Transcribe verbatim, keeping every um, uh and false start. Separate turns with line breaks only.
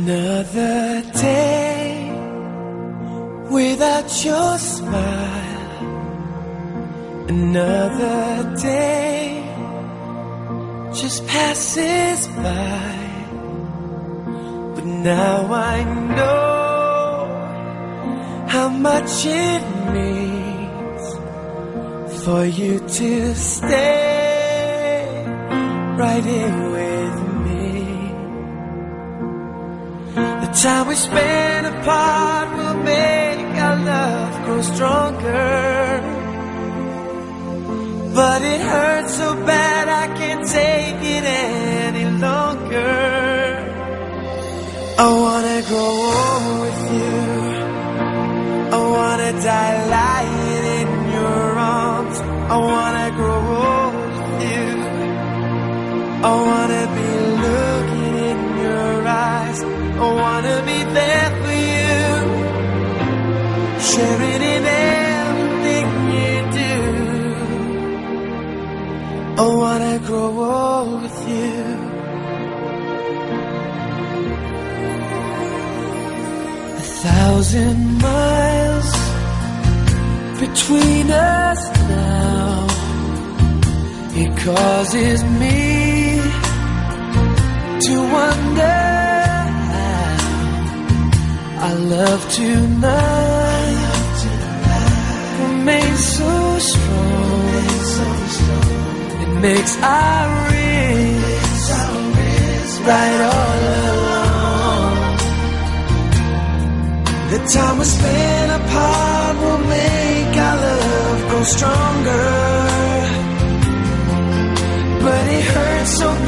Another day without your smile. Another day just passes by. But now I know how much it means for you to stay right here with me. The time we spend apart will make our love grow stronger. But it hurts so bad I can't take it any longer. I wanna grow old with you. I wanna die lying in your arms. I wanna grow old with you. I wanna be looking in your eyes. I wanna be there for you, sharing in everything you do. I wanna grow old with you. A thousand miles between us now. It causes me to wonder our love tonight remains so strong. It makes our wrists right all along. The time we spend apart will make our love grow stronger. But it hurts so